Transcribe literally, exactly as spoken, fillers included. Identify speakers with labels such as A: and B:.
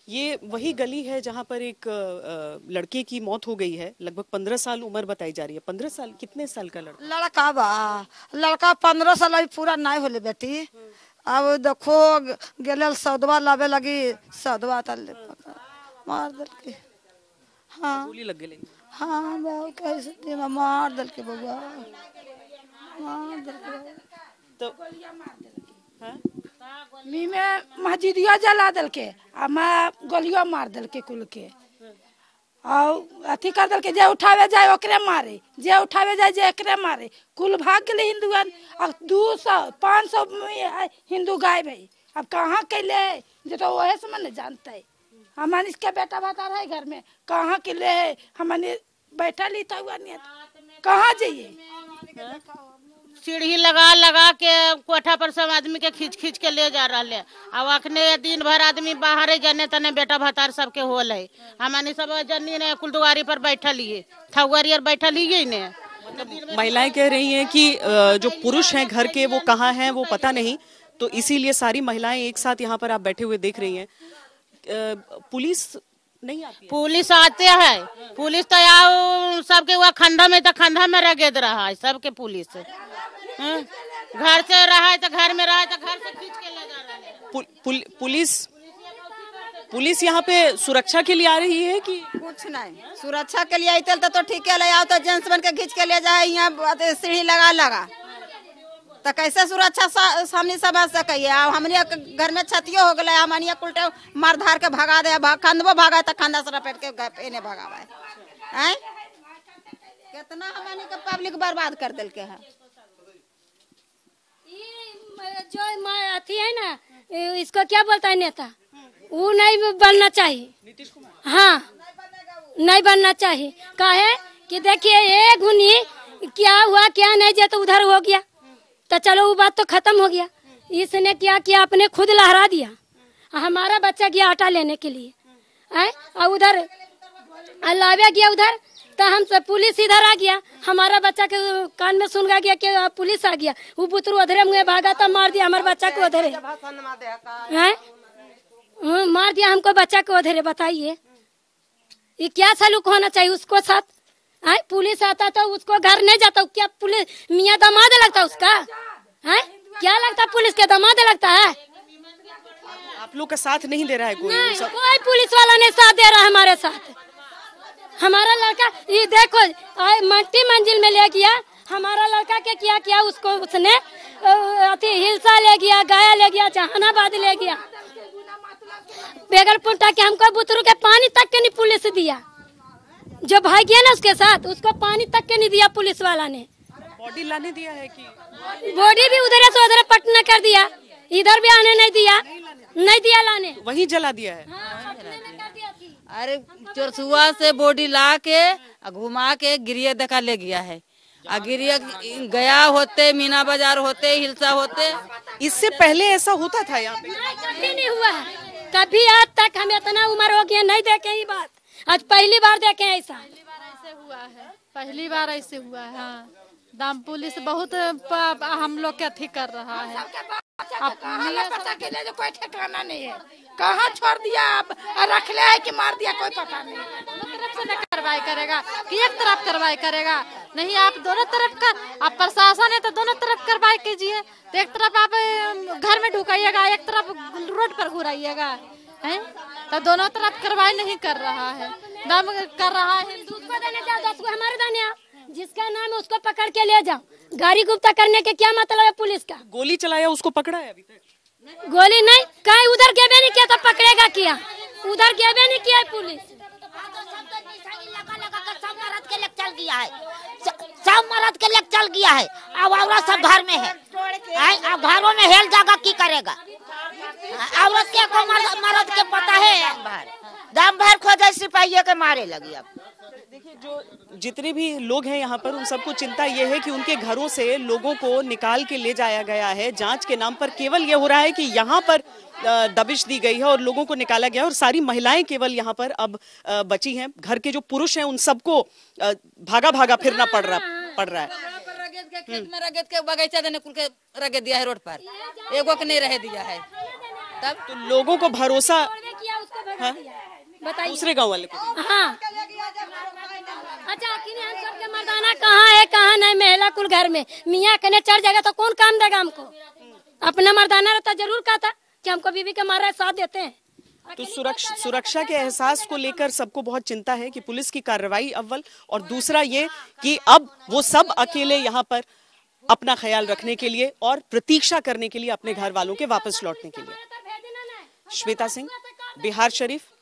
A: ये वही गली है जहाँ पर एक अ, लड़के की मौत हो गई है। लगभग पंद्रह साल उम्र बताई जा रही है। पंद्रह साल कितने साल का लड़का?
B: लड़का बा लड़का पंद्रह साल अभी पूरा नहीं होले बेटी। अब देखो गेल सौदवा लावे लगी सौदवा तल मार दल के। हाँ
A: गोली लग गई।
B: हाँ बहुत कैसे मार दल के बउआ मार दल के
A: तो हाँ?
C: मीमे मस्जिदिया जला दल के आ मैं गोलियों मार दल के कुल के और अथी कर दल के जे उठावे जाए ओकरे मारे जे उठावे जाए जे एकरे मारे कुल भाग गए हिंदुआन। अब दो सौ पाँच सौ हिंदू गायब है। अब कहाँ कैले जो तो वही से मन जानता है। हमारे इसका बेटा बता रहा है घर में कहाँ के ले हमारे बैठा ली था कहाँ जाइए।
D: सीढ़ी लगा लगा के कोठा पर सब आदमी के खींच खींच के ले जा रहा है। अब अखने दिन भर आदमी बाहर जने तने बेटा भतार सबके होल है। हमारी सब जनी ने कुलदुआरी पर बैठल ही थुआरी और बैठल ही ने।
A: महिलाएं कह रही हैं कि जो पुरुष हैं घर के वो कहाँ हैं वो पता नहीं, तो इसीलिए सारी महिलाएं एक साथ यहाँ पर आप बैठे हुए देख रही हैं। पुलिस नहीं आती है?
D: पुलिस आते हैं। पुलिस तो यार सबके वह खंडा में तो खंडा में रगेद रहा है सबके पुलिस। हाँ? घर से रहा है तो घर में रहा है तो घर से खींच के ले जा रहा है।
A: पुल, पुल, पुलिस पुलिस यहाँ पे सुरक्षा के लिए आ रही है कि
B: कुछ नहीं सुरक्षा के लिए आई तो, तो ठीक है ले आओ तो जेंट्स बन के खींच के ले जाए। यहाँ सीढ़ी लगा लगा तो कैसे सुरक्षा सा, सामने समझ सके। हमने घर में छतियो हो गए हमने उल्टे मार धार के भगा दे खंदबो भागा तो खंदा से लपेट के इन्हें भगावा है। कितना हमने के पब्लिक बर्बाद कर दिल के है।
E: जो अथी है ना इसको क्या बोलता है नेता वो नहीं बनना चाहिए। हाँ नहीं बनना चाहिए। काहे कि देखिए ये गुनी क्या हुआ क्या नहीं जे तो उधर हो गया तो चलो वो बात तो खत्म हो गया। इसने क्या किया अपने खुद लहरा दिया। हमारा बच्चा गया आटा लेने के लिए है और उधर लावे गया उधर तो हम सब पुलिस इधर आ गया। हमारा बच्चा के कान में सुन गया कि पुलिस आ गया। वो पुत्रु उधरे मुझे भागा तो मार दिया हमारे बच्चा को उधरे है मार दिया हमको बच्चा को उधरे। बताइए ये क्या सलूक होना चाहिए उसको साथ। है पुलिस आता तो उसको घर नहीं जाता क्या पुलिस मियाँ दमाद लगता उसका है क्या लगता पुलिस के दमाद लगता है।
A: आप लोग का साथ नहीं दे रहा है कोई?
E: नहीं, कोई पुलिस वाला नहीं साथ दे रहा है हमारे साथ। हमारा लड़का ये देखो मट्टी मंजिल में ले गया हमारा लड़का के क्या किया उसको उसने अति हिलसा ले गया गया ले गया जहानाबाद ले गया बेगर पुंटा के हमको बुतरू के पानी तक के नहीं पुलिस दिया। जो भाई गया ना उसके साथ उसको पानी तक के नहीं दिया पुलिस वाला ने।
A: बॉडी लाने दिया है कि
E: बॉडी भी उधर से उधर पटना कर दिया इधर भी आने नहीं दिया नहीं दिया लाने
A: वहीं जला दिया है।
E: हाँ,
F: अरे चोरसुआ से बॉडी ला के घुमा के गिरिया देखा ले गया है। गिरिया गया होते मीना बाजार होते हिलसा होते।
A: इससे पहले ऐसा होता था यहाँ पे?
E: नहीं कभी नहीं हुआ है कभी आज तक हम इतना उम्र हो गया नहीं देखे ये बात आज पहली बार देखे ऐसा।
G: पहली बार ऐसे हुआ है पहली बार ऐसे हुआ है। हाँ दाम पुलिस बहुत हम लोग के अथी कर रहा है।
C: अब के लिए कोई ठिकाना नहीं है कहाँ छोड़ दिया अब रख ले है कि मार दिया कोई पता नहीं।
G: दोनों तरफ से न कार्रवाई करेगा कि एक तरफ कार्रवाई करेगा नहीं। आप दोनों तरफ का आप प्रशासन है तो दोनों तरफ कार्रवाई कीजिए। तो एक तरफ आप घर में ढुकाइएगा एक तरफ रोड पर घुराइएगा है तो दोनों तरफ कार्रवाई नहीं कर रहा है दम कर रहा है।
E: दूध को देने जाओ दस को हमारे दाने जिसका नाम है उसको पकड़ के ले जाओ। गाड़ी गुप्ता करने के क्या मतलब है पुलिस का?
A: गोली चलाया उसको पकड़ा है अभी तक?
E: गोली नहीं कहीं उधर गए नहीं किया तो पकड़ेगा क्या उधर गए नहीं किया पुलिस।
H: सब मरद के लेके चल गया है सब मरद के लेके चल गया है। अब औरत सब घर में है अब घरों में हेल जागा की करेगा। औरत के को मरद के पता है दम भर खोजे सिपाही के मारे लगी। अब
A: देखिए जो जितने भी लोग हैं यहाँ पर उन सबको चिंता ये है कि उनके घरों से लोगों को निकाल के ले जाया गया है। जांच के नाम पर केवल ये हो रहा है कि यहाँ पर दबिश दी गई है और लोगों को निकाला गया और सारी महिलाएं केवल यहाँ पर अब बची हैं। घर के जो पुरुष हैं उन सबको भागा भागा फिरना पड़ रहा पड़ रहा है।
F: खेत में रगेद के बगीचा देने कुल के रगेद दिया है रोड पर एगो के नहीं रह दिया है। तब
A: तो लोगों को भरोसा
E: उसको भगा
A: हाँ?
E: दिया। बताइए।
A: दूसरे गांव वाले को?
E: हाँ। अच्छा आखिर हम सबके मर्दाना कहाँ है कहाँ नहीं, महिला कुल घर में, मियाँ कने चढ़ जाएगा तो कौन काम देगा हमको? अपना मर्दाना रहता जरूर कहता कि हमको बीवी के मारा साथ देते हैं।
A: तो सुरक्षा सुरक्षा के एहसास को लेकर सबको बहुत चिंता है कि पुलिस की कार्रवाई अव्वल, और दूसरा ये कि अब वो सब अकेले यहाँ पर अपना ख्याल रखने के लिए और प्रतीक्षा करने के लिए अपने घर वालों के वापस लौटने के लिए। श्वेता सिंह, बिहार शरीफ,